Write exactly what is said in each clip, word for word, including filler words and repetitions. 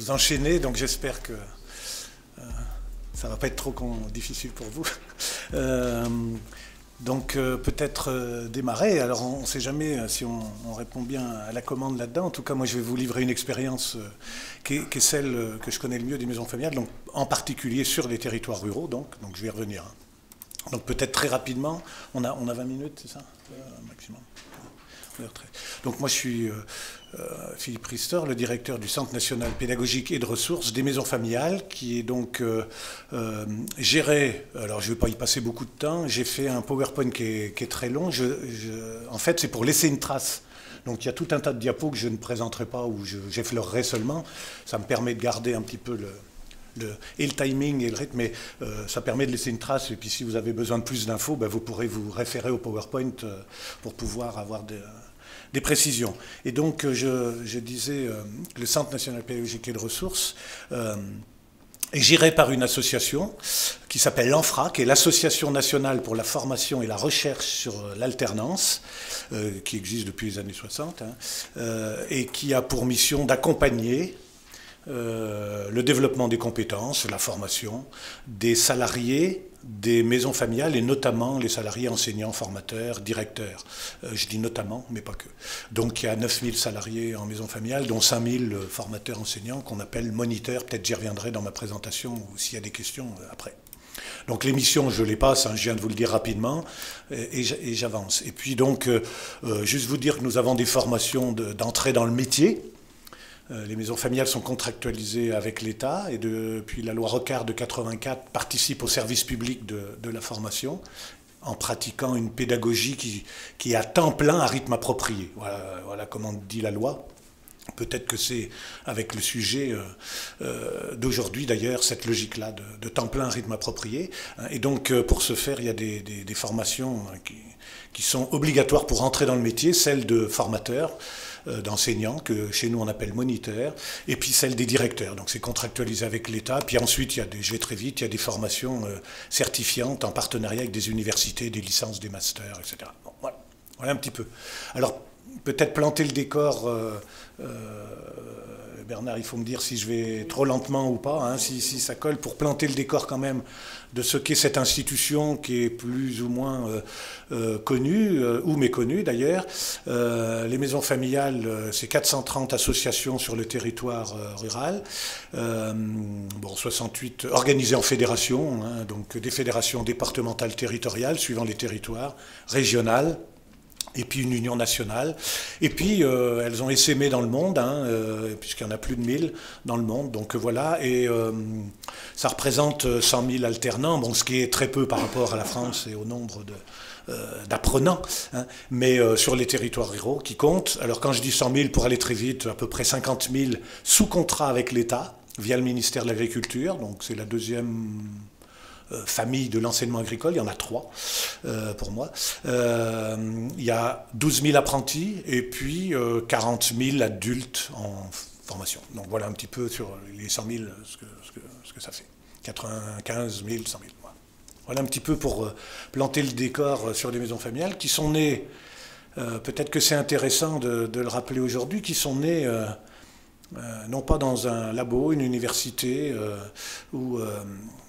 enchaîner, donc j'espère que euh, ça ne va pas être trop difficile pour vous. Euh, donc euh, peut-être euh, démarrer. Alors on ne sait jamais si on, on répond bien à la commande là-dedans. En tout cas, moi je vais vous livrer une expérience euh, qui, est, qui est celle que je connais le mieux des maisons familiales, donc en particulier sur les territoires ruraux. Donc, donc je vais y revenir. Donc peut-être très rapidement, on a, on a vingt minutes, c'est ça, euh, maximum. Donc moi je suis euh, euh, Philippe Riester, le directeur du Centre national pédagogique et de ressources des maisons familiales, qui est donc euh, euh, géré, alors je ne vais pas y passer beaucoup de temps, j'ai fait un PowerPoint qui est, qui est très long, je, je, en fait c'est pour laisser une trace. Donc il y a tout un tas de diapos que je ne présenterai pas ou j'effleurerai seulement, ça me permet de garder un petit peu le... Le, et le timing et le rythme, mais euh, ça permet de laisser une trace. Et puis si vous avez besoin de plus d'infos, ben, vous pourrez vous référer au PowerPoint euh, pour pouvoir avoir des, des précisions. Et donc je, je disais euh, que le Centre national pédagogique et de ressources euh, est géré par une association qui s'appelle l'ANFRA, qui est l'Association nationale pour la formation et la recherche sur l'alternance, euh, qui existe depuis les années soixante, hein, euh, et qui a pour mission d'accompagner Euh, le développement des compétences, la formation des salariés des maisons familiales et notamment les salariés enseignants, formateurs, directeurs. Euh, je dis notamment, mais pas que. Donc il y a neuf mille salariés en maison familiale, dont cinq mille formateurs enseignants qu'on appelle moniteurs. Peut-être j'y reviendrai dans ma présentation ou s'il y a des questions euh, après. Donc l'émission, je les passe, hein, je viens de vous le dire rapidement, et, et j'avance. Et puis donc, euh, euh, juste vous dire que nous avons des formations d'entrée dans le métier. Les maisons familiales sont contractualisées avec l'État et depuis la loi Rocard de quatre-vingt-quatre participe au service public de, de la formation en pratiquant une pédagogie qui, qui est à temps plein à rythme approprié. Voilà, voilà comment dit la loi. Peut-être que c'est avec le sujet euh, euh, d'aujourd'hui d'ailleurs, cette logique-là de, de temps plein à rythme approprié. Et donc euh, pour ce faire, il y a des, des, des formations qui, qui sont obligatoires pour entrer dans le métier, celles de formateurs, d'enseignants, que chez nous on appelle moniteurs, et puis celle des directeurs. Donc c'est contractualisé avec l'État. Puis ensuite, il y a des, je vais très vite, il y a des formations euh, certifiantes en partenariat avec des universités, des licences, des masters, et cetera. Bon, voilà. Voilà un petit peu. Alors, peut-être planter le décor, euh, euh, Bernard, il faut me dire si je vais trop lentement ou pas, hein, si, si ça colle, pour planter le décor quand même de ce qu'est cette institution qui est plus ou moins euh, euh, connue, euh, ou méconnue d'ailleurs. Euh, les maisons familiales, euh, c'est quatre cent trente associations sur le territoire euh, rural, euh, bon, soixante-huit organisées en fédérations, hein, donc des fédérations départementales territoriales suivant les territoires, régionales, et puis une union nationale. Et puis, euh, elles ont essaimé dans le monde, hein, euh, puisqu'il y en a plus de mille dans le monde. Donc voilà, et euh, ça représente cent mille alternants, bon, ce qui est très peu par rapport à la France et au nombre de, euh, d'apprenants, hein, mais euh, sur les territoires ruraux qui comptent. Alors quand je dis cent mille, pour aller très vite, à peu près cinquante mille sous contrat avec l'État, via le ministère de l'Agriculture, donc c'est la deuxième famille de l'enseignement agricole, il y en a trois euh, pour moi. Euh, il y a douze mille apprentis et puis euh, quarante mille adultes en formation. Donc voilà un petit peu sur les cent mille ce que, ce que, ce que ça fait. quatre-vingt-quinze mille, cent mille. Voilà. Voilà un petit peu pour euh, planter le décor sur les maisons familiales qui sont nées, euh, peut-être que c'est intéressant de, de le rappeler aujourd'hui, qui sont nées euh, euh, non pas dans un labo, une université euh, ou euh,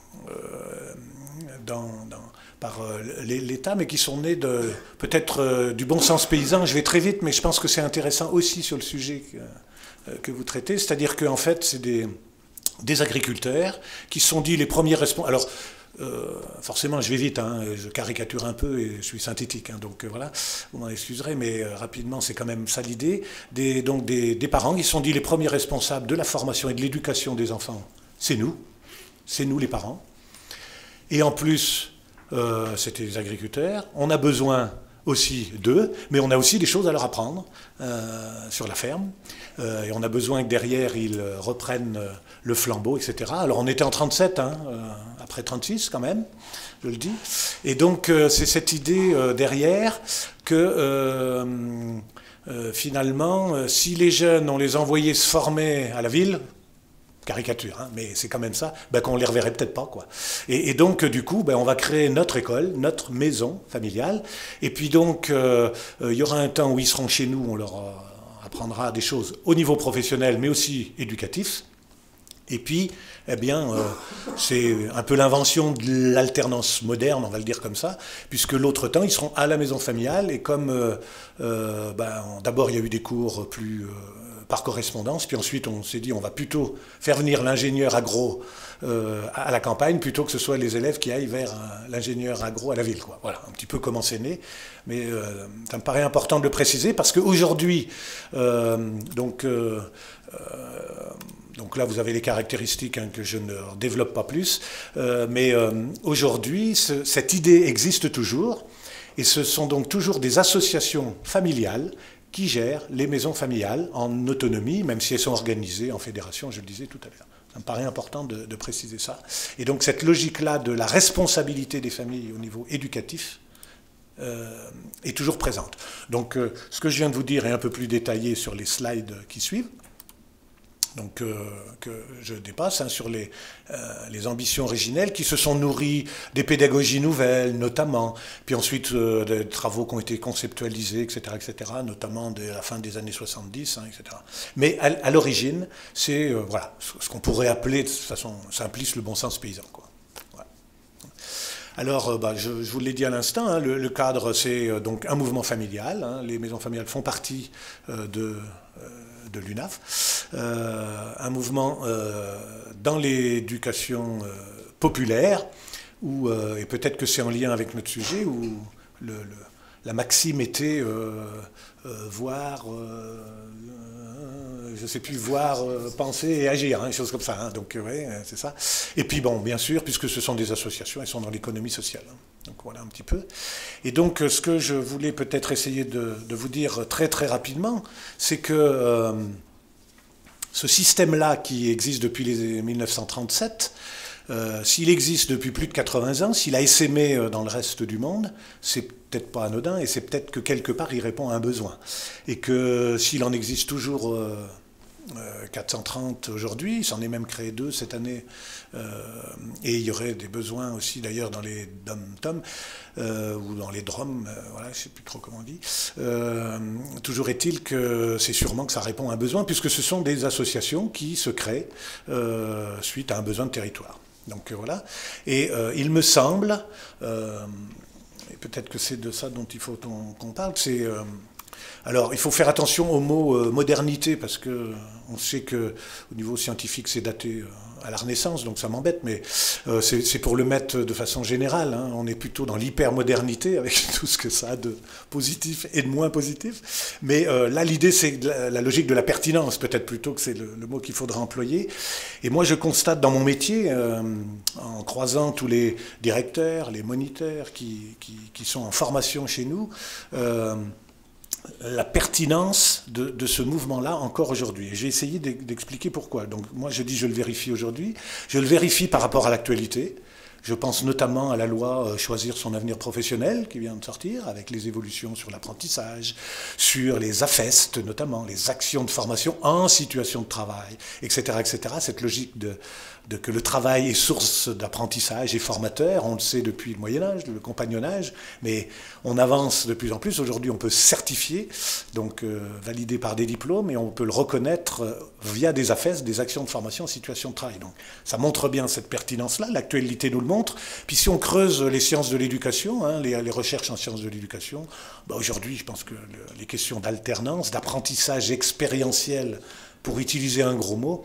Euh, dans, dans, par euh, l'État, mais qui sont nés de peut-être euh, du bon sens paysan. Je vais très vite, mais je pense que c'est intéressant aussi sur le sujet que, euh, que vous traitez, c'est-à-dire qu'en fait, c'est des, des agriculteurs qui se sont dit les premiers responsables. Alors, euh, forcément, je vais vite, hein, je caricature un peu et je suis synthétique, hein, donc euh, voilà, vous m'en excuserez, mais euh, rapidement, c'est quand même ça l'idée. Des, donc des, des parents qui se sont dit les premiers responsables de la formation et de l'éducation des enfants, c'est nous, c'est nous les parents. Et en plus, euh, c'était les agriculteurs. On a besoin aussi d'eux, mais on a aussi des choses à leur apprendre euh, sur la ferme. Euh, et on a besoin que derrière, ils reprennent le flambeau, et cetera. Alors on était en trente-sept, hein, euh, après trente-six quand même, je le dis. Et donc euh, c'est cette idée euh, derrière que euh, euh, finalement, euh, si les jeunes, on les envoyait se former à la ville, caricature, hein, mais c'est quand même ça, ben, qu'on ne les reverrait peut-être pas, quoi. Et, et donc, du coup, ben, on va créer notre école, notre maison familiale, et puis donc, il euh, euh, y aura un temps où ils seront chez nous, on leur euh, apprendra des choses au niveau professionnel, mais aussi éducatif, Et puis, eh bien, euh, c'est un peu l'invention de l'alternance moderne, on va le dire comme ça, puisque l'autre temps, ils seront à la maison familiale, et comme euh, euh, ben, d'abord il y a eu des cours plus euh, par correspondance, puis ensuite on s'est dit on va plutôt faire venir l'ingénieur agro euh, à la campagne, plutôt que ce soit les élèves qui aillent vers l'ingénieur agro à la ville, quoi. Voilà, un petit peu comment c'est né, mais euh, ça me paraît important de le préciser, parce qu'aujourd'hui, euh, donc... Euh, euh, Donc là, vous avez les caractéristiques hein, que je ne développe pas plus. Euh, mais euh, aujourd'hui, ce, cette idée existe toujours. Et ce sont donc toujours des associations familiales qui gèrent les maisons familiales en autonomie, même si elles sont organisées en fédération, je le disais tout à l'heure. Ça me paraît important de, de préciser ça. Et donc cette logique-là de la responsabilité des familles au niveau éducatif euh, est toujours présente. Donc euh, ce que je viens de vous dire est un peu plus détaillé sur les slides qui suivent. Donc, euh, que je dépasse hein, sur les, euh, les ambitions originelles qui se sont nourries des pédagogies nouvelles, notamment, puis ensuite euh, des travaux qui ont été conceptualisés, et cetera, et cetera, notamment de la fin des années soixante-dix, hein, et cetera. Mais à, à l'origine, c'est euh, voilà, ce qu'on pourrait appeler de façon simpliste le bon sens paysan, quoi. Voilà. Alors, bah, je, je vous l'ai dit à l'instant, hein, le, le cadre, c'est euh, donc un mouvement familial. Hein, les maisons familiales font partie euh, de... Euh, de l'U N A F, euh, un mouvement euh, dans l'éducation euh, populaire, où, euh, et peut-être que c'est en lien avec notre sujet, où le, le, la maxime était euh, euh, voir, euh, je ne sais plus, voir, euh, penser et agir, hein, des choses comme ça. Hein, donc, oui, c'est ça. Et puis, bon, bien sûr, puisque ce sont des associations, elles sont dans l'économie sociale. Hein. Donc voilà un petit peu. Et donc ce que je voulais peut-être essayer de, de vous dire très très rapidement, c'est que euh, ce système-là qui existe depuis les mille neuf cent trente-sept, euh, s'il existe depuis plus de quatre-vingts ans, s'il a essaimé dans le reste du monde, c'est peut-être pas anodin et c'est peut-être que quelque part il répond à un besoin. Et que s'il en existe toujours... Euh, Euh, quatre cent trente aujourd'hui, il s'en est même créé deux cette année, euh, et il y aurait des besoins aussi d'ailleurs dans les dom-tom, euh, ou dans les drums, euh, voilà, je ne sais plus trop comment on dit. Euh, toujours est-il que c'est sûrement que ça répond à un besoin, puisque ce sont des associations qui se créent euh, suite à un besoin de territoire. Donc euh, voilà, et euh, il me semble, euh, et peut-être que c'est de ça dont il faut qu'on parle, c'est... Euh, Alors, il faut faire attention au mot euh, modernité, parce que on sait que au niveau scientifique, c'est daté euh, à la Renaissance, donc ça m'embête, mais euh, c'est pour le mettre de façon générale. Hein. On est plutôt dans l'hypermodernité, avec tout ce que ça a de positif et de moins positif. Mais euh, là, l'idée, c'est la, la logique de la pertinence, peut-être plutôt que c'est le, le mot qu'il faudra employer. Et moi, je constate dans mon métier, euh, en croisant tous les directeurs, les moniteurs qui, qui, qui sont en formation chez nous, euh, la pertinence de, de ce mouvement-là encore aujourd'hui. Et j'ai essayé d'expliquer pourquoi. Donc moi je dis je le vérifie aujourd'hui. Je le vérifie par rapport à l'actualité. Je pense notamment à la loi Choisir son avenir professionnel qui vient de sortir, avec les évolutions sur l'apprentissage, sur les A F E S T notamment, les actions de formation en situation de travail, et cetera, et cetera. Cette logique de, de que le travail est source d'apprentissage et formateur, on le sait depuis le Moyen-Âge, le compagnonnage, mais on avance de plus en plus. Aujourd'hui, on peut certifier, donc euh, valider par des diplômes, et on peut le reconnaître euh, via des A F E S, des actions de formation en situation de travail. Donc ça montre bien cette pertinence-là, l'actualité nous le montre. Puis si on creuse les sciences de l'éducation, hein, les, les recherches en sciences de l'éducation, bah aujourd'hui, je pense que le, les questions d'alternance, d'apprentissage expérientiel, pour utiliser un gros mot,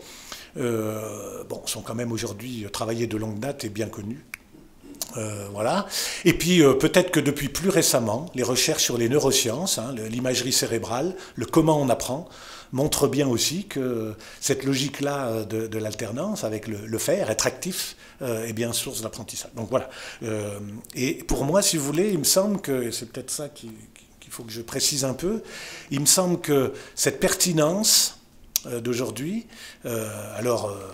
euh, bon, sont quand même aujourd'hui travaillées de longue date et bien connues. Euh, voilà. Et puis euh, peut-être que depuis plus récemment, les recherches sur les neurosciences, hein, l'imagerie cérébrale, le comment on apprend, montrent bien aussi que cette logique-là de, de l'alternance, avec le, le faire, être actif, euh, est bien source d'apprentissage. Donc voilà. Euh, et pour moi, si vous voulez, il me semble que, c'est peut-être ça qu'il qu'il faut que je précise un peu, il me semble que cette pertinence euh, d'aujourd'hui, euh, alors... Euh,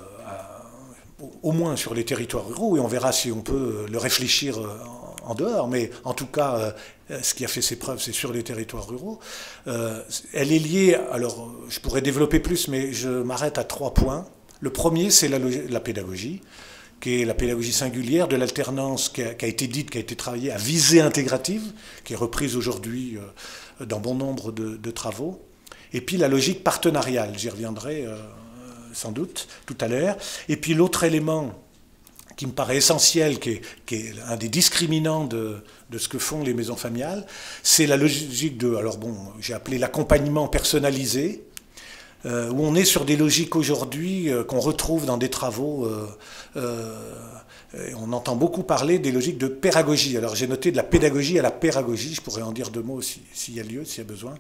au moins sur les territoires ruraux, et on verra si on peut le réfléchir en dehors, mais en tout cas, ce qui a fait ses preuves, c'est sur les territoires ruraux. Euh, elle est liée, alors je pourrais développer plus, mais je m'arrête à trois points. Le premier, c'est la, la pédagogie, qui est la pédagogie singulière de l'alternance qui, qui a été dite, qui a été travaillée à visée intégrative, qui est reprise aujourd'hui dans bon nombre de, de travaux. Et puis la logique partenariale, j'y reviendrai euh, sans doute, tout à l'heure. Et puis l'autre élément qui me paraît essentiel, qui est, qui est un des discriminants de, de ce que font les maisons familiales, c'est la logique de, alors bon, j'ai appelé l'accompagnement personnalisé, euh, où on est sur des logiques aujourd'hui euh, qu'on retrouve dans des travaux, euh, euh, on entend beaucoup parler des logiques de pédagogie. Alors j'ai noté de la pédagogie à la pédagogie, je pourrais en dire deux mots s'il si y a lieu, s'il y a besoin,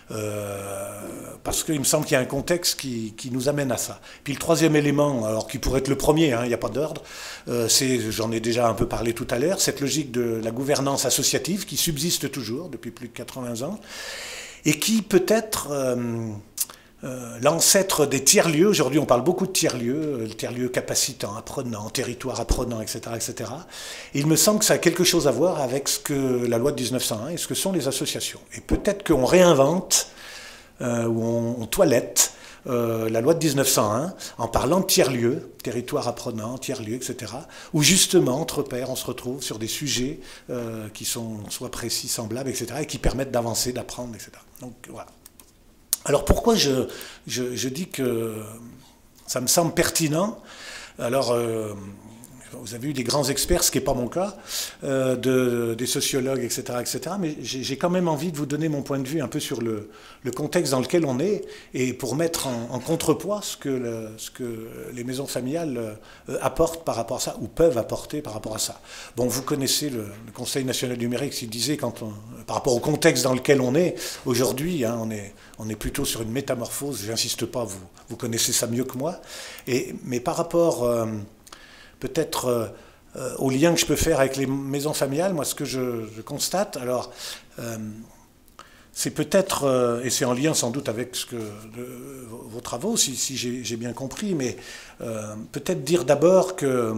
euh, parce qu'il me semble qu'il y a un contexte qui, qui nous amène à ça. Puis le troisième élément, alors qui pourrait être le premier, hein, il n'y a pas d'ordre, euh, c'est, j'en ai déjà un peu parlé tout à l'heure, cette logique de la gouvernance associative qui subsiste toujours depuis plus de quatre-vingts ans, et qui peut-être... Euh, Euh, l'ancêtre des tiers-lieux, aujourd'hui on parle beaucoup de tiers-lieux, le tiers-lieu capacitant, apprenant, territoire apprenant, et cetera, et cetera. Et il me semble que ça a quelque chose à voir avec ce que la loi de mille neuf cent un et ce que sont les associations. Et peut-être qu'on réinvente, euh, ou on, on toilette, euh, la loi de mille neuf cent un en parlant de tiers-lieux, territoire apprenant, tiers-lieux, et cetera, où justement, entre pairs, on se retrouve sur des sujets euh, qui sont soit précis, semblables, et cetera, et qui permettent d'avancer, d'apprendre, et cetera. Donc voilà. Alors pourquoi je, je, je dis que ça me semble pertinent? Alors, euh, vous avez eu des grands experts, ce qui n'est pas mon cas, euh, de, des sociologues, et cetera, et cetera, mais j'ai quand même envie de vous donner mon point de vue un peu sur le, le contexte dans lequel on est, et pour mettre en, en contrepoids ce que, le, ce que les maisons familiales euh, apportent par rapport à ça, ou peuvent apporter par rapport à ça. Bon, vous connaissez le, le Conseil national du numérique, s'il disait, quand on, par rapport au contexte dans lequel on est, aujourd'hui, hein, on, est, on est plutôt sur une métamorphose, j'insiste pas, vous, vous connaissez ça mieux que moi, et, mais par rapport... Euh, peut-être euh, au lien que je peux faire avec les maisons familiales, moi ce que je, je constate, alors euh, c'est peut-être, euh, et c'est en lien sans doute avec ce que, de, vos travaux, si, si j'ai bien compris, mais euh, peut-être dire d'abord que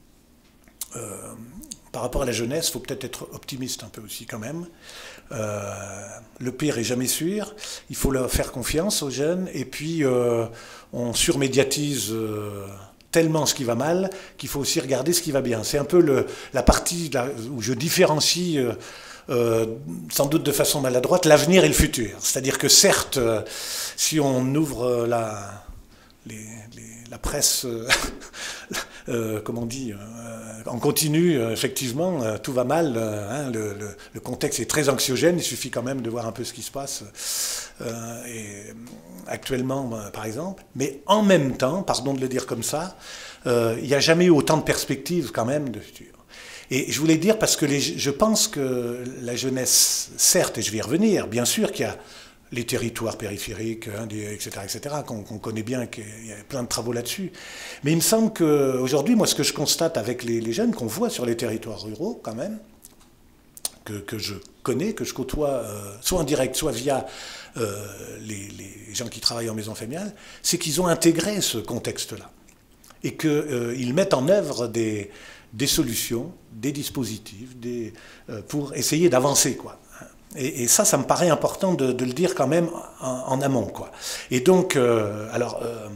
euh, par rapport à la jeunesse, il faut peut-être être optimiste un peu aussi quand même. Euh, le pire est jamais sûr, il faut leur faire confiance aux jeunes, et puis euh, on surmédiatise... Euh, tellement ce qui va mal, qu'il faut aussi regarder ce qui va bien. C'est un peu le, la partie là, où je différencie, euh, euh, sans doute de façon maladroite, l'avenir et le futur. C'est-à-dire que certes, euh, si on ouvre la, les, les, la presse, euh, euh, comme on dit, euh, en continu, euh, effectivement, euh, tout va mal. Euh, hein, le, le, le contexte est très anxiogène, il suffit quand même de voir un peu ce qui se passe euh, et, actuellement, euh, par exemple. Mais en même temps, pardon de le dire comme ça, euh, il n'y a jamais eu autant de perspectives quand même de futur. Et je voulais dire, parce que les, je pense que la jeunesse, certes, et je vais y revenir, bien sûr qu'il y a les territoires périphériques, hein, et cetera, et cetera, qu'on qu'on connaît bien, qu'il y a plein de travaux là-dessus. Mais il me semble qu'aujourd'hui, moi, ce que je constate avec les, les jeunes qu'on voit sur les territoires ruraux, quand même, que, que je connais, que je côtoie, euh, soit en direct, soit via euh, les, les gens qui travaillent en maison familiale, c'est qu'ils ont intégré ce contexte-là. Et qu'ils euh, mettent en œuvre des, des solutions, des dispositifs, des, euh, pour essayer d'avancer, quoi. Et, et ça, ça me paraît important de, de le dire quand même en, en amont, quoi. Et donc, euh, alors, euh,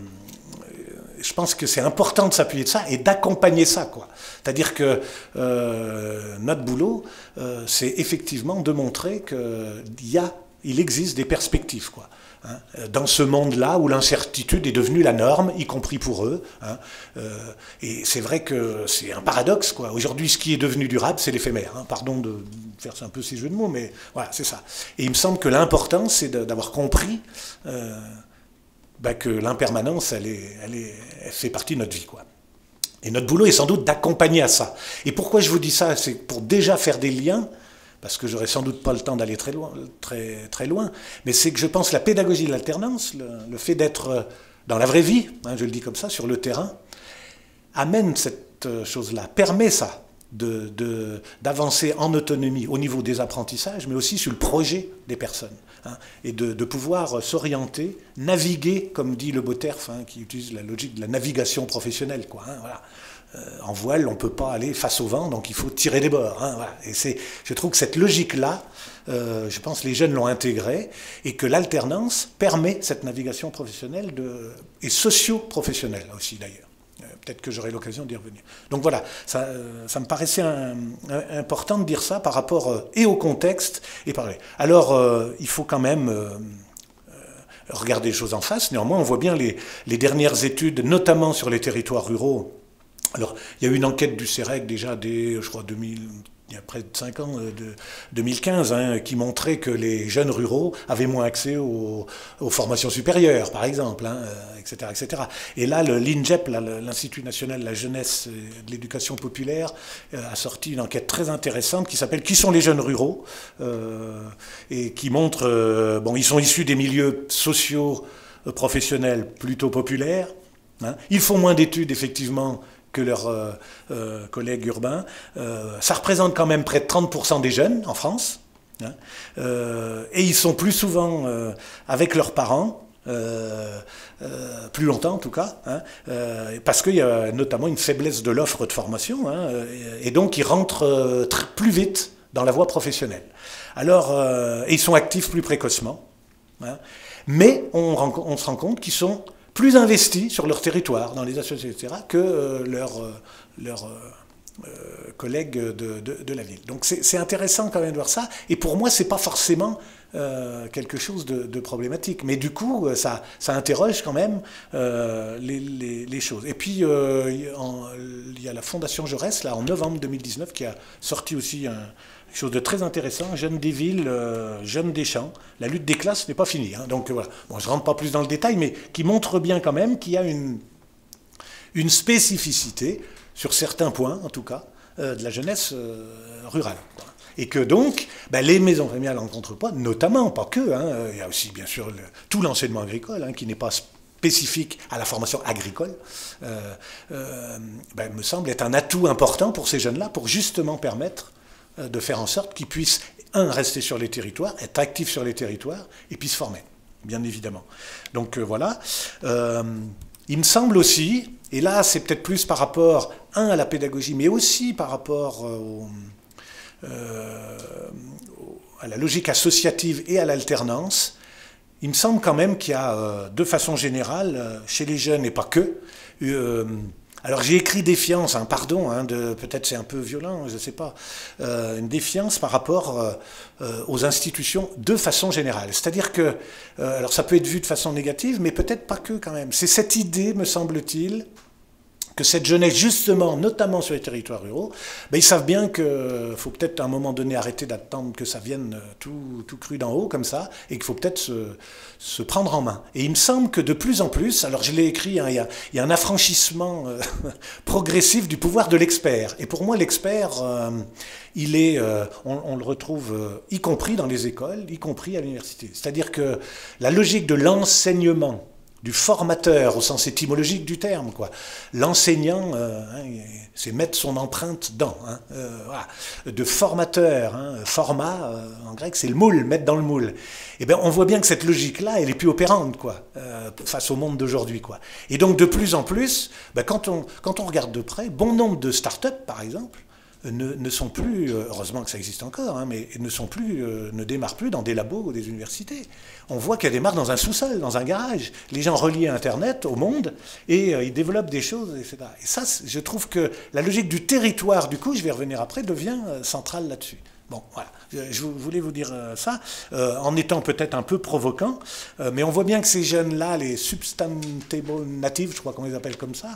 je pense que c'est important de s'appuyer de ça et d'accompagner ça, quoi. C'est-à-dire que euh, notre boulot, euh, c'est effectivement de montrer qu'il y a, il existe des perspectives, quoi. Hein, dans ce monde-là où l'incertitude est devenue la norme, y compris pour eux. Hein, euh, et c'est vrai que c'est un paradoxe, quoi. Aujourd'hui, ce qui est devenu durable, c'est l'éphémère. Hein, pardon de faire un peu ces jeux de mots, mais voilà, c'est ça. Et il me semble que l'important, c'est d'avoir compris euh, bah, que l'impermanence, elle, est, elle, est, elle fait partie de notre vie, quoi. Et notre boulot est sans doute d'accompagner à ça. Et pourquoi je vous dis ça? C'est pour déjà faire des liens, parce que j'aurai sans doute pas le temps d'aller très loin, très, très loin, mais c'est que je pense que la pédagogie de l'alternance, le, le fait d'être dans la vraie vie, hein, je le dis comme ça, sur le terrain, amène cette chose-là, permet ça, de, de, d'avancer en autonomie au niveau des apprentissages, mais aussi sur le projet des personnes, hein, et de, de pouvoir s'orienter, naviguer, comme dit Le Boterf, hein, qui utilise la logique de la navigation professionnelle, quoi, hein, voilà. Euh, en voile, on ne peut pas aller face au vent, donc il faut tirer des bords. Hein, voilà. Et c'est, je trouve que cette logique-là, euh, je pense que les jeunes l'ont intégrée, et que l'alternance permet cette navigation professionnelle de, et socio-professionnelle aussi d'ailleurs. Euh, peut-être que j'aurai l'occasion d'y revenir. Donc voilà, ça, euh, ça me paraissait un, un, important de dire ça par rapport euh, et au contexte et par les. Alors, euh, il faut quand même... Euh, regarder les choses en face. Néanmoins, on voit bien les, les dernières études, notamment sur les territoires ruraux. Alors, il y a eu une enquête du CEREC déjà dès, je crois, deux mille, il y a près de cinq ans, de deux mille quinze, hein, qui montrait que les jeunes ruraux avaient moins accès aux, aux formations supérieures, par exemple, hein, et cetera, et cetera. Et là, l'INJEP, l'Institut national de la jeunesse et de l'éducation populaire, a sorti une enquête très intéressante qui s'appelle « Qui sont les jeunes ruraux euh, ?» et qui montre, euh, bon, ils sont issus des milieux sociaux, euh, professionnels plutôt populaires. Hein. Ils font moins d'études, effectivement, que leurs euh, euh, collègues urbains. Euh, ça représente quand même près de trente pour cent des jeunes en France. Hein, euh, et ils sont plus souvent euh, avec leurs parents, euh, euh, plus longtemps en tout cas, hein, euh, parce qu'il y a notamment une faiblesse de l'offre de formation, hein, et donc ils rentrent euh, plus vite dans la voie professionnelle. Alors, euh, et ils sont actifs plus précocement, hein, mais on, on se rend compte qu'ils sont plus investis sur leur territoire, dans les associations, et cetera, que euh, leurs euh, leur, euh, collègues de, de, de la ville. Donc c'est intéressant quand même de voir ça. Et pour moi, c'est pas forcément euh, quelque chose de, de problématique. Mais du coup, ça, ça interroge quand même euh, les, les, les choses. Et puis, euh, en, il y a la Fondation Jaurès, là, en novembre deux mille dix-neuf, qui a sorti aussi un, quelque chose de très intéressant, Jeunes des villes, euh, Jeunes des champs. La lutte des classes n'est pas finie. Hein. Donc voilà, bon, je ne rentre pas plus dans le détail, mais qui montre bien quand même qu'il y a une, une spécificité, sur certains points en tout cas, euh, de la jeunesse euh, rurale. Quoi. Et que donc, ben, les maisons familiales en contrepoids, notamment, pas que, hein, il y a aussi bien sûr le, tout l'enseignement agricole, hein, qui n'est pas spécifique à la formation agricole, euh, euh, ben, me semble être un atout important pour ces jeunes-là, pour justement permettre de faire en sorte qu'ils puissent, un, rester sur les territoires, être actifs sur les territoires, et puis se former, bien évidemment. Donc euh, voilà. Euh, il me semble aussi, et là c'est peut-être plus par rapport, un, à la pédagogie, mais aussi par rapport euh, au, euh, à la logique associative et à l'alternance, il me semble quand même qu'il y a, euh, de façon générale, euh, chez les jeunes, et pas que, euh, alors j'ai écrit défiance, hein, pardon, hein, peut-être c'est un peu violent, je ne sais pas, euh, une défiance par rapport euh, euh, aux institutions de façon générale. C'est-à-dire que, euh, alors ça peut être vu de façon négative, mais peut-être pas que quand même. C'est cette idée, me semble-t-il, que cette jeunesse, justement, notamment sur les territoires ruraux, ben, ils savent bien qu'il faut peut-être à un moment donné arrêter d'attendre que ça vienne tout, tout cru d'en haut, comme ça, et qu'il faut peut-être se, se prendre en main. Et il me semble que de plus en plus, alors je l'ai écrit, hein, il, y a, il y a un affranchissement euh, progressif du pouvoir de l'expert. Et pour moi, l'expert, euh, il est, euh, on, on le retrouve euh, y compris dans les écoles, y compris à l'université. C'est-à-dire que la logique de l'enseignement, du formateur au sens étymologique du terme, quoi. L'enseignant, euh, hein, c'est mettre son empreinte dans, hein, euh, voilà. De formateur, hein, format, euh, en grec, c'est le moule, mettre dans le moule. Et bien, on voit bien que cette logique-là, elle est plus opérante, quoi, euh, face au monde d'aujourd'hui, quoi. Et donc, de plus en plus, ben, quand on, quand on regarde de près, bon nombre de start-up, par exemple, Ne, ne sont plus, heureusement que ça existe encore, hein, mais ne sont plus, euh, ne démarrent plus dans des labos ou des universités. On voit qu'elles démarrent dans un sous-sol, dans un garage. Les gens relient à Internet, au monde, et euh, ils développent des choses, et cetera. Et ça, je trouve que la logique du territoire, du coup, je vais revenir après, devient euh, centrale là-dessus. Bon, voilà, je, je voulais vous dire euh, ça, euh, en étant peut-être un peu provoquant, euh, mais on voit bien que ces jeunes-là, les substantial natives, je crois qu'on les appelle comme ça,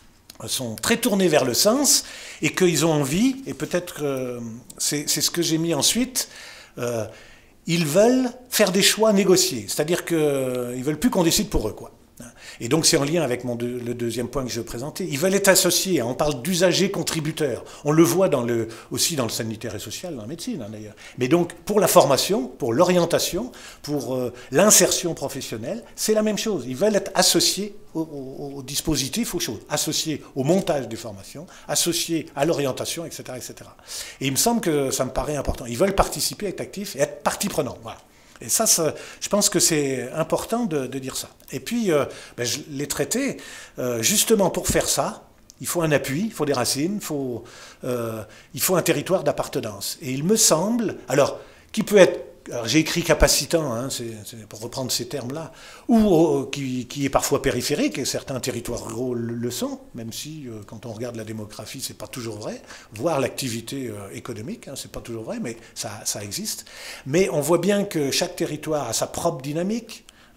sont très tournés vers le sens et qu'ils ont envie, et peut-être que c'est ce que j'ai mis ensuite, euh, ils veulent faire des choix négociés, c'est-à-dire qu'ils ne veulent plus qu'on décide pour eux, quoi. Et donc c'est en lien avec mon deux, le deuxième point que je présentais. Ils veulent être associés, hein, on parle d'usagers contributeurs. On le voit dans le, aussi dans le sanitaire et social, dans la médecine hein, d'ailleurs. Mais donc pour la formation, pour l'orientation, pour euh, l'insertion professionnelle, c'est la même chose. Ils veulent être associés au, au, au dispositif, aux choses, associés au montage des formations, associés à l'orientation, et cetera, et cetera. Et il me semble que ça me paraît important. Ils veulent participer, être actifs et être partie prenante. Voilà. Et ça, ça, je pense que c'est important de, de dire ça. Et puis, euh, ben, je l'ai traité, euh, justement pour faire ça, il faut un appui, il faut des racines, il faut, euh, il faut un territoire d'appartenance. Et il me semble, alors, qui peut être, j'ai écrit capacitant, hein, c'est, c'est pour reprendre ces termes-là, ou euh, qui, qui est parfois périphérique, et certains territoires ruraux le, le sont, même si, euh, quand on regarde la démographie, c'est pas toujours vrai, voire l'activité euh, économique, hein, c'est pas toujours vrai, mais ça, ça existe. Mais on voit bien que chaque territoire a sa propre dynamique,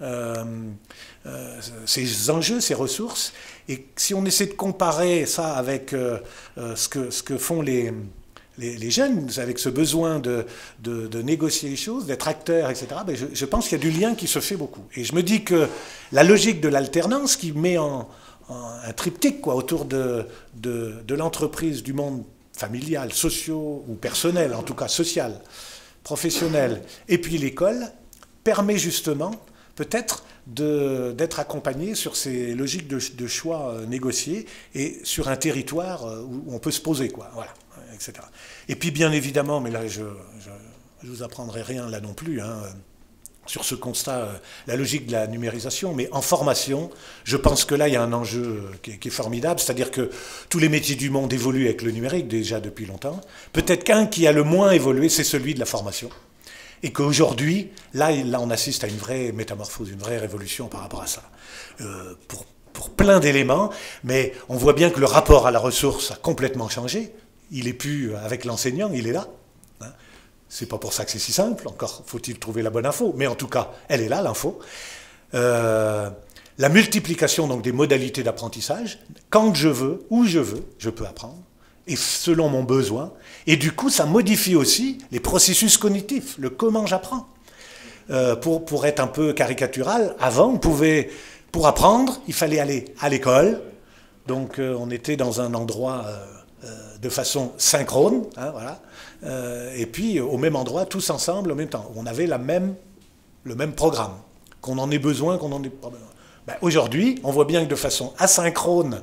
euh, euh, ces enjeux, ces ressources. Et si on essaie de comparer ça avec euh, euh, ce, que, ce que font les, les, les jeunes, avec ce besoin de, de, de négocier les choses, d'être acteurs, et cetera, ben je, je pense qu'il y a du lien qui se fait beaucoup. Et je me dis que la logique de l'alternance qui met en, en un triptyque quoi, autour de, de, de l'entreprise, du monde familial, socio ou personnel, en tout cas social, professionnel, et puis l'école, permet justement peut-être d'être accompagné sur ces logiques de, de choix euh, négociés et sur un territoire euh, où, où on peut se poser, quoi, voilà, et cetera. Et puis bien évidemment, mais là je ne vous apprendrai rien là non plus, hein, sur ce constat, euh, la logique de la numérisation, mais en formation, je pense que là il y a un enjeu qui est, qui est formidable, c'est-à-dire que tous les métiers du monde évoluent avec le numérique déjà depuis longtemps. Peut-être qu'un qui a le moins évolué, c'est celui de la formation. Et qu'aujourd'hui, là, là, on assiste à une vraie métamorphose, une vraie révolution par rapport à ça. Euh, pour, pour plein d'éléments, mais on voit bien que le rapport à la ressource a complètement changé. Il n'est plus avec l'enseignant, il est là. Hein. C'est pas pour ça que c'est si simple, encore faut-il trouver la bonne info, mais en tout cas, elle est là, l'info. Euh, la multiplication donc des modalités d'apprentissage, quand je veux, où je veux, je peux apprendre. Et selon mon besoin. Et du coup, ça modifie aussi les processus cognitifs, le comment j'apprends. Euh, pour, pour être un peu caricatural, avant, on pouvait, pour apprendre, il fallait aller à l'école. Donc, euh, on était dans un endroit euh, euh, de façon synchrone, hein, voilà. Euh, et puis, au même endroit, tous ensemble, au même temps. On avait la même, le même programme. Qu'on en ait besoin, qu'on en ait pas besoin. Ben, aujourd'hui, on voit bien que de façon asynchrone,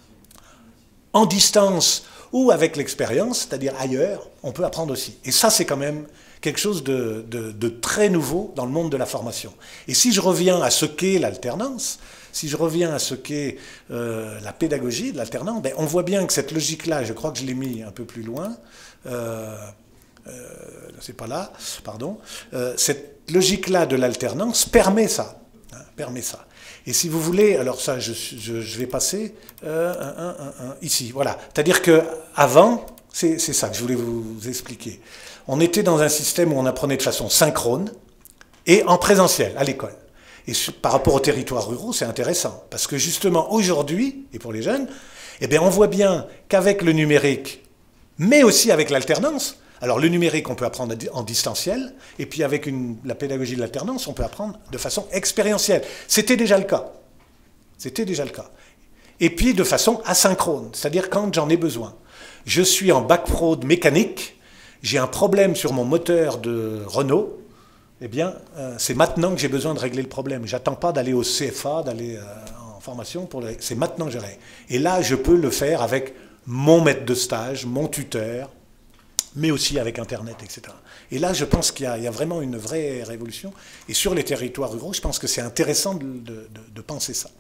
en distance, ou avec l'expérience, c'est-à-dire ailleurs, on peut apprendre aussi. Et ça, c'est quand même quelque chose de, de, de très nouveau dans le monde de la formation. Et si je reviens à ce qu'est l'alternance, si je reviens à ce qu'est euh, la pédagogie de l'alternance, ben, on voit bien que cette logique-là, je crois que je l'ai mis un peu plus loin, euh, euh, c'est pas là, pardon, euh, cette logique-là de l'alternance permet ça, hein, permet ça. Et si vous voulez, alors ça, je, je, je vais passer euh, un, un, un, un, ici, voilà. C'est-à-dire qu'avant, c'est ça que je voulais vous, vous expliquer. On était dans un système où on apprenait de façon synchrone et en présentiel, à l'école. Et par rapport aux territoires ruraux, c'est intéressant. Parce que justement, aujourd'hui, et pour les jeunes, eh bien, on voit bien qu'avec le numérique, mais aussi avec l'alternance, alors le numérique, on peut apprendre en distanciel, et puis avec une, la pédagogie de l'alternance, on peut apprendre de façon expérientielle. C'était déjà le cas. C'était déjà le cas. Et puis de façon asynchrone, c'est-à-dire quand j'en ai besoin. Je suis en bac pro de mécanique, j'ai un problème sur mon moteur de Renault, eh bien, euh, c'est maintenant que j'ai besoin de régler le problème. J'attends pas d'aller au C F A, d'aller euh, en formation, pour le... c'est maintenant que je règle. Et là, je peux le faire avec mon maître de stage, mon tuteur, mais aussi avec Internet, et cetera. Et là, je pense qu'il y, y a vraiment une vraie révolution. Et sur les territoires ruraux, je pense que c'est intéressant de, de, de, de penser ça.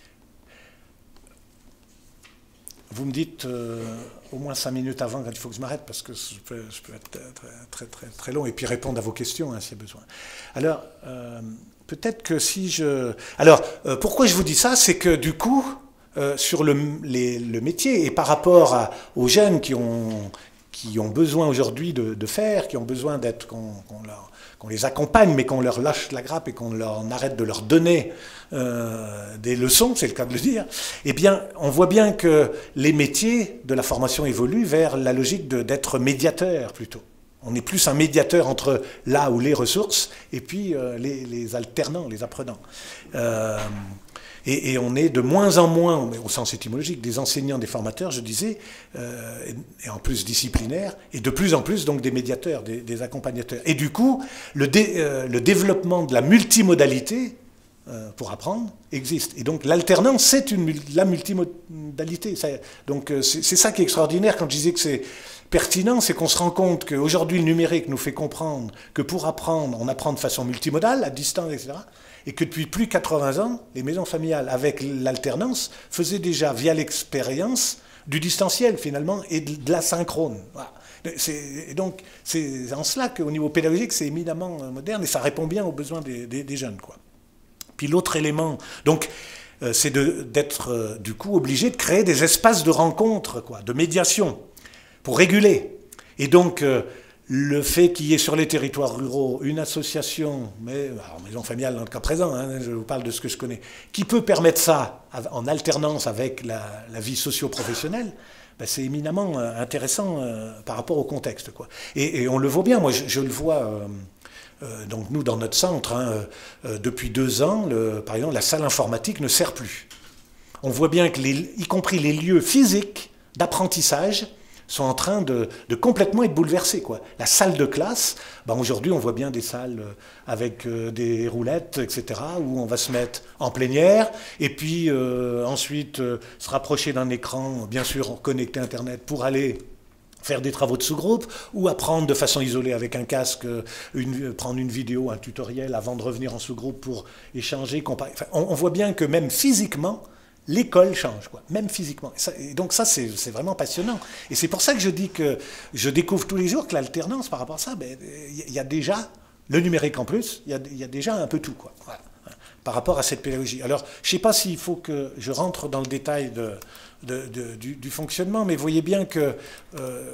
Vous me dites euh, au moins cinq minutes avant quand il faut que je m'arrête, parce que je peux, je peux être très, très, très, très long, et puis répondre à vos questions, hein, s'il y a besoin. Alors, euh, peut-être que si je... Alors, euh, pourquoi je vous dis ça? C'est que du coup, euh, sur le, les, le métier, et par rapport à, aux jeunes qui ont... qui ont besoin aujourd'hui de, de faire, qui ont besoin d'être, qu'on qu'on leur, qu'on les accompagne, mais qu'on leur lâche la grappe et qu'on leur arrête de leur donner euh, des leçons, c'est le cas de le dire, eh bien, on voit bien que les métiers de la formation évoluent vers la logique d'être médiateur plutôt. On est plus un médiateur entre là ou les ressources et puis euh, les, les alternants, les apprenants. Euh, Et, et on est de moins en moins, au sens étymologique, des enseignants, des formateurs, je disais, euh, et en plus disciplinaires, et de plus en plus donc des médiateurs, des, des accompagnateurs. Et du coup, le, dé, euh, le développement de la multimodalité euh, pour apprendre existe. Et donc l'alternance, c'est la multimodalité. Ça, donc euh, c'est ça qui est extraordinaire quand je disais que c'est pertinent, c'est qu'on se rend compte qu'aujourd'hui le numérique nous fait comprendre que pour apprendre, on apprend de façon multimodale, à distance, et cetera. Et que depuis plus de quatre-vingts ans, les maisons familiales, avec l'alternance, faisaient déjà, via l'expérience, du distanciel, finalement, et de, de l'asynchrone. Voilà. Et donc, c'est en cela qu'au niveau pédagogique, c'est éminemment moderne, et ça répond bien aux besoins des, des, des jeunes, quoi. Puis l'autre élément, donc, euh, c'est d'être, euh, du coup, obligé de créer des espaces de rencontre, quoi, de médiation, pour réguler. Et donc, euh, le fait qu'il y ait sur les territoires ruraux une association, mais alors, maison familiale dans le cas présent, hein, je vous parle de ce que je connais, qui peut permettre ça en alternance avec la, la vie socio-professionnelle, ben c'est éminemment intéressant euh, par rapport au contexte, quoi. Et, et on le voit bien, moi je, je le vois, euh, euh, donc nous dans notre centre, hein, euh, depuis deux ans, le, par exemple la salle informatique ne sert plus. On voit bien que, les, y compris les lieux physiques d'apprentissage, sont en train de, de complètement être bouleversés, quoi. La salle de classe, ben aujourd'hui on voit bien des salles avec euh, des roulettes, et cetera, où on va se mettre en plénière, et puis euh, ensuite euh, se rapprocher d'un écran, bien sûr connecté à Internet, pour aller faire des travaux de sous-groupe, ou apprendre de façon isolée avec un casque, une, prendre une vidéo, un tutoriel, avant de revenir en sous-groupe pour échanger, comparer. Enfin, on, on voit bien que même physiquement, l'école change, quoi, même physiquement. Et, ça, et donc ça, c'est vraiment passionnant. Et c'est pour ça que je dis que je découvre tous les jours que l'alternance, par rapport à ça, ben, il y a déjà le numérique en plus, il y a, il y a déjà un peu tout, quoi, voilà, par rapport à cette pédagogie. Alors, je ne sais pas s'il faut que je rentre dans le détail de, de, de, du, du fonctionnement, mais vous voyez bien que... Euh,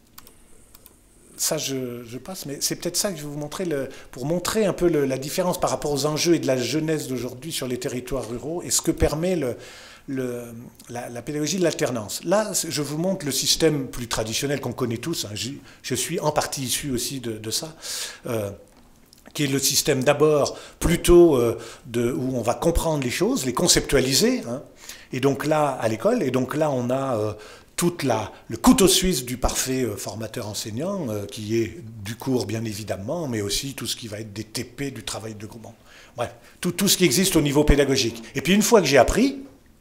ça, je, je passe, mais c'est peut-être ça que je vais vous montrer, le, pour montrer un peu le, la différence par rapport aux enjeux et de la jeunesse d'aujourd'hui sur les territoires ruraux et ce que permet le, le, la, la pédagogie de l'alternance. Là, je vous montre le système plus traditionnel qu'on connaît tous, hein, je, je suis en partie issu aussi de, de ça, euh, qui est le système d'abord plutôt euh, de, où on va comprendre les choses, les conceptualiser, hein, et donc là, à l'école, et donc là, on a... Euh, toute la, le couteau suisse du parfait euh, formateur-enseignant, euh, qui est du cours bien évidemment, mais aussi tout ce qui va être des T P, du travail de groupe. Bref, tout, tout ce qui existe au niveau pédagogique. Et puis une fois que j'ai appris,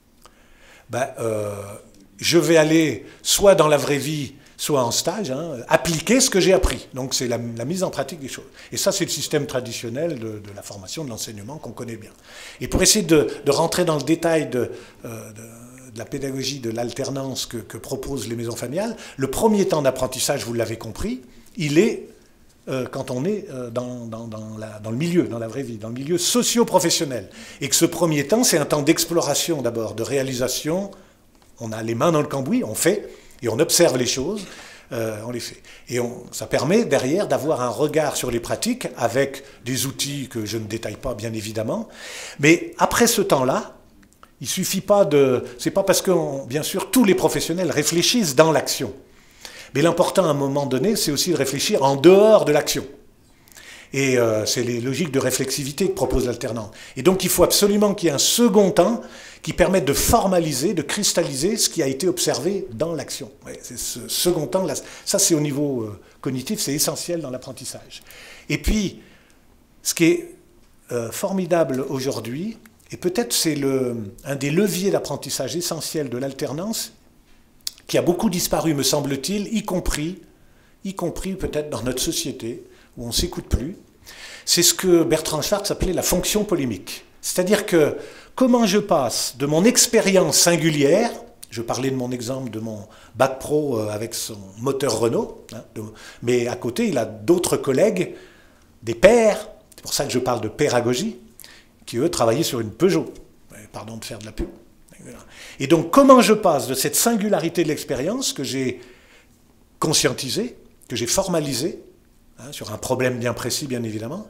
ben, euh, je vais aller soit dans la vraie vie, soit en stage, hein, appliquer ce que j'ai appris. Donc c'est la, la mise en pratique des choses. Et ça, c'est le système traditionnel de, de la formation, de l'enseignement qu'on connaît bien. Et pour essayer de, de rentrer dans le détail de... Euh, de de la pédagogie de l'alternance que, que proposent les maisons familiales, le premier temps d'apprentissage, vous l'avez compris, il est euh, quand on est euh, dans, dans, dans, la, dans le milieu, dans la vraie vie, dans le milieu socio-professionnel. Et que ce premier temps, c'est un temps d'exploration d'abord, de réalisation. On a les mains dans le cambouis, on fait, et on observe les choses, euh, on les fait. Et on, ça permet derrière d'avoir un regard sur les pratiques avec des outils que je ne détaille pas, bien évidemment. Mais après ce temps-là, il ne suffit pas de... C'est pas parce que, on, bien sûr, tous les professionnels réfléchissent dans l'action. Mais l'important, à un moment donné, c'est aussi de réfléchir en dehors de l'action. Et euh, c'est les logiques de réflexivité que propose l'alternance. Et donc, il faut absolument qu'il y ait un second temps qui permette de formaliser, de cristalliser ce qui a été observé dans l'action. Ouais, c'est ce second temps, là, ça, c'est au niveau euh, cognitif, c'est essentiel dans l'apprentissage. Et puis, ce qui est euh, formidable aujourd'hui, et peut-être c'est un des leviers d'apprentissage essentiels de l'alternance qui a beaucoup disparu, me semble-t-il, y compris, y compris peut-être dans notre société, où on ne s'écoute plus. C'est ce que Bertrand Schwartz appelait la fonction polémique. C'est-à-dire que comment je passe de mon expérience singulière, je parlais de mon exemple de mon bac pro avec son moteur Renault, hein, de, mais à côté il a d'autres collègues, des pairs, c'est pour ça que je parle de pédagogie, qui, eux, travaillaient sur une Peugeot. Pardon de faire de la pub. Et donc, comment je passe de cette singularité de l'expérience que j'ai conscientisée, que j'ai formalisée, hein, sur un problème bien précis, bien évidemment,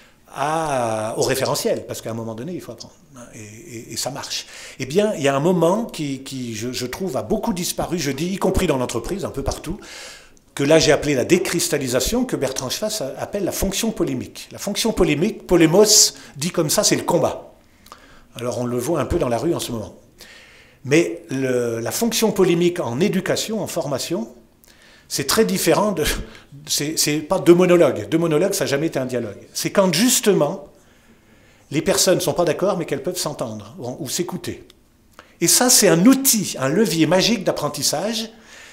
à, au référentiel, parce qu'à un moment donné, il faut apprendre. Hein, et, et, et ça marche. Eh bien, il y a un moment qui, qui je, je trouve, a beaucoup disparu, je dis, y compris dans l'entreprise, un peu partout, que là j'ai appelé la décristallisation, que Bertrand Schwartz appelle la fonction polémique. La fonction polémique, polémos, dit comme ça, c'est le combat. Alors on le voit un peu dans la rue en ce moment. Mais le, la fonction polémique en éducation, en formation, c'est très différent de... C'est pas deux monologues. Deux monologues, ça n'a jamais été un dialogue. C'est quand justement, les personnes ne sont pas d'accord, mais qu'elles peuvent s'entendre ou, ou s'écouter. Et ça, c'est un outil, un levier magique d'apprentissage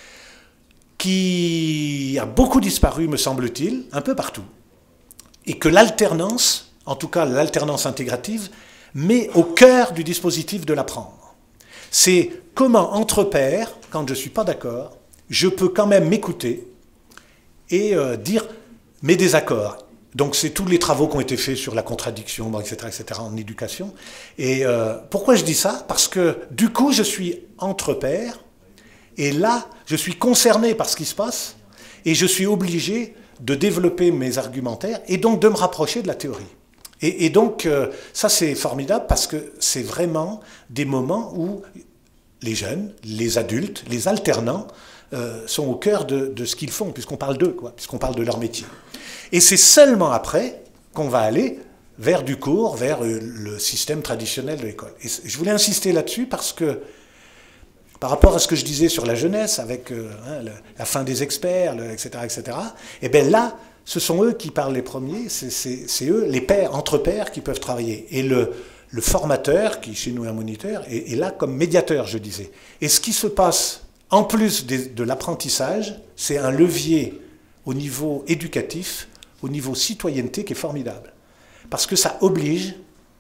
qui a beaucoup disparu, me semble-t-il, un peu partout. Et que l'alternance, en tout cas l'alternance intégrative, met au cœur du dispositif de l'apprendre. C'est comment, entre pairs, quand je ne suis pas d'accord, je peux quand même m'écouter et euh, dire mes désaccords. Donc c'est tous les travaux qui ont été faits sur la contradiction, et cetera, et cetera en éducation. Et euh, pourquoi je dis ça? Parce que du coup, je suis entre pairs, et là, je suis concerné par ce qui se passe, et je suis obligé de développer mes argumentaires et donc de me rapprocher de la théorie. Et, et donc, euh, ça c'est formidable parce que c'est vraiment des moments où les jeunes, les adultes, les alternants euh, sont au cœur de, de ce qu'ils font, puisqu'on parle d'eux, quoi, puisqu'on parle de leur métier. Et c'est seulement après qu'on va aller vers du cours, vers euh, le système traditionnel de l'école. Et je voulais insister là-dessus parce que, par rapport à ce que je disais sur la jeunesse, avec euh, hein, le, la fin des experts, le, et cetera, et cetera, et bien là, ce sont eux qui parlent les premiers, c'est eux, les pairs, entre pairs, qui peuvent travailler. Et le, le formateur, qui chez nous est un moniteur, est, est là comme médiateur, je disais. Et ce qui se passe, en plus de, de l'apprentissage, c'est un levier au niveau éducatif, au niveau citoyenneté, qui est formidable. Parce que ça oblige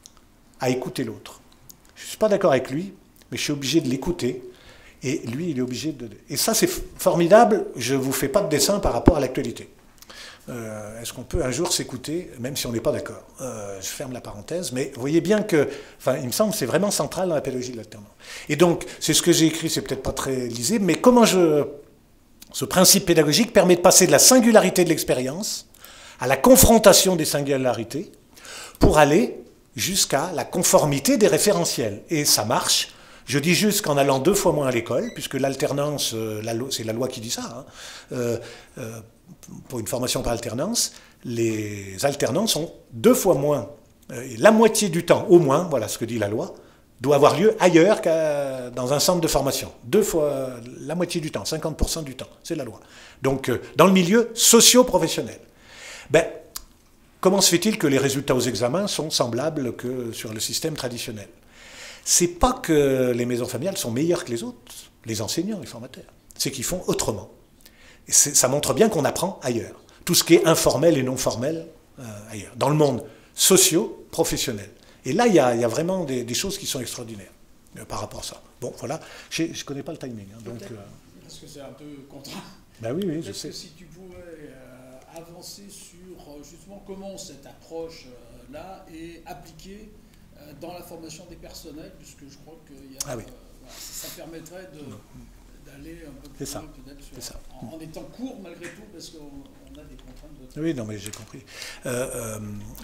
à écouter l'autre. Je ne suis pas d'accord avec lui, mais je suis obligé de l'écouter. Et lui, il est obligé de... Et ça, c'est formidable. Je ne vous fais pas de dessin par rapport à l'actualité. Euh, Est-ce qu'on peut un jour s'écouter, même si on n'est pas d'accord? euh, Je ferme la parenthèse, mais vous voyez bien que, enfin, il me semble que c'est vraiment central dans la pédagogie de l'alternance. Et donc, c'est ce que j'ai écrit, c'est peut-être pas très lisible, mais comment je... Ce principe pédagogique permet de passer de la singularité de l'expérience à la confrontation des singularités pour aller jusqu'à la conformité des référentiels. Et ça marche. Je dis juste qu'en allant deux fois moins à l'école, puisque l'alternance, c'est la loi qui dit ça, hein, euh, euh, pour une formation par alternance, les alternants sont deux fois moins, euh, la moitié du temps au moins, voilà ce que dit la loi, doit avoir lieu ailleurs qu'à dans un centre de formation. Deux fois la moitié du temps, cinquante pour cent du temps, c'est la loi. Donc euh, dans le milieu socio-professionnel. Ben, comment se fait-il que les résultats aux examens sont semblables que sur le système traditionnel? C'est pas que les maisons familiales sont meilleures que les autres, les enseignants, les formateurs. C'est qu'ils font autrement. Et ça montre bien qu'on apprend ailleurs. Tout ce qui est informel et non formel euh, ailleurs. Dans le monde socio-professionnel. Et là, il y a, il y a vraiment des, des choses qui sont extraordinaires euh, par rapport à ça. Bon, voilà. Je ne connais pas le timing. Hein, donc, euh... Parce que c'est un peu contraint. Ben oui, oui, je sais. Que si tu pouvais euh, avancer sur euh, justement comment cette approche-là euh, est appliquée euh, dans la formation des personnels, puisque je crois que y a, ah oui. euh, voilà, ça, ça permettrait d'aller un peu plus loin peut-être sur, en, en étant court malgré tout, parce qu'on a des contraintes de temps. Oui, non, mais j'ai compris. Euh, euh,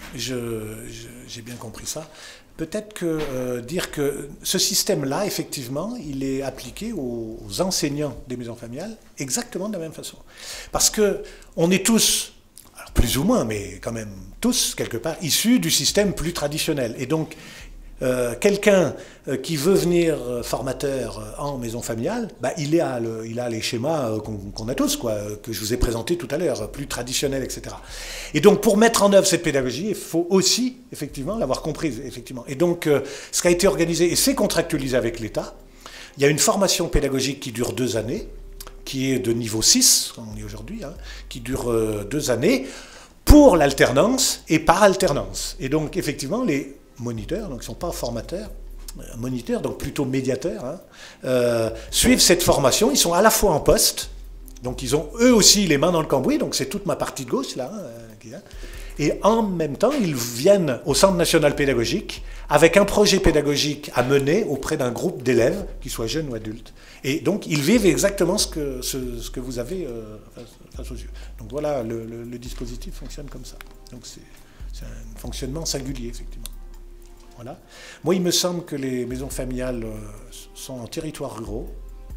j'ai bien compris ça. Peut-être que euh, dire que ce système-là, effectivement, il est appliqué aux, aux enseignants des maisons familiales exactement de la même façon. Parce que on est tous, alors plus ou moins, mais quand même tous, quelque part, issus du système plus traditionnel. Et donc, euh, quelqu'un euh, qui veut venir euh, formateur euh, en maison familiale, bah, il, a le, il a les schémas euh, qu'on qu'on a tous, quoi, euh, que je vous ai présentés tout à l'heure, plus traditionnels, et cetera. Et donc, pour mettre en œuvre cette pédagogie, il faut aussi, effectivement, l'avoir comprise, effectivement. Et donc, euh, ce qui a été organisé, et c'est contractualisé avec l'État, il y a une formation pédagogique qui dure deux années, qui est de niveau six, comme on dit aujourd'hui, hein, qui dure euh, deux années, pour l'alternance et par alternance. Et donc, effectivement, les moniteurs, donc ils ne sont pas formateurs, moniteurs, donc plutôt médiateurs, hein, euh, suivent cette formation. Ils sont à la fois en poste, donc ils ont eux aussi les mains dans le cambouis, donc c'est toute ma partie de gauche là, hein, et en même temps ils viennent au Centre national pédagogique avec un projet pédagogique à mener auprès d'un groupe d'élèves, qu'ils soient jeunes ou adultes. Et donc ils vivent exactement ce que, ce, ce que vous avez euh, face, face aux yeux. Donc voilà, le, le, le dispositif fonctionne comme ça. Donc c'est un fonctionnement singulier, effectivement. Voilà. Moi, il me semble que les maisons familiales euh, sont en territoires ruraux.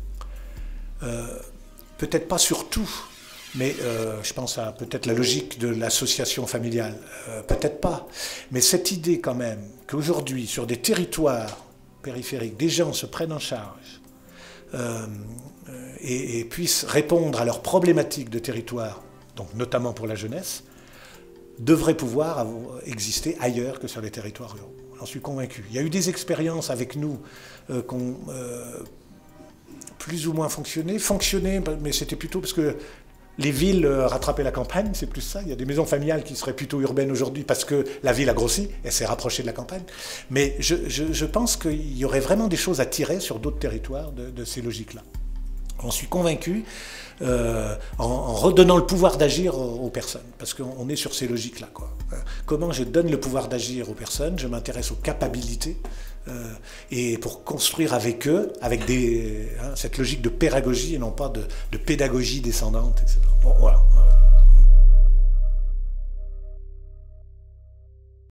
Euh, peut-être pas sur tout, mais euh, je pense à peut-être la logique de l'association familiale. Euh, peut-être pas. Mais cette idée quand même qu'aujourd'hui, sur des territoires périphériques, des gens se prennent en charge euh, et, et puissent répondre à leurs problématiques de territoire, donc notamment pour la jeunesse, devrait pouvoir exister ailleurs que sur les territoires ruraux. J'en suis convaincu. Il y a eu des expériences avec nous euh, qui ont euh, plus ou moins fonctionné. Fonctionné, mais c'était plutôt parce que les villes euh, rattrapaient la campagne, c'est plus ça. Il y a des maisons familiales qui seraient plutôt urbaines aujourd'hui parce que la ville a grossi, elle s'est rapprochée de la campagne. Mais je, je, je pense qu'il y aurait vraiment des choses à tirer sur d'autres territoires de, de ces logiques-là. J'en suis convaincu. Euh, en, en redonnant le pouvoir d'agir aux, aux personnes, parce qu'on est sur ces logiques-là, quoi. Comment je donne le pouvoir d'agir aux personnes, je m'intéresse aux capacités, euh, et pour construire avec eux, avec des, hein, cette logique de pédagogie et non pas de, de pédagogie descendante, et cetera. Bon, voilà.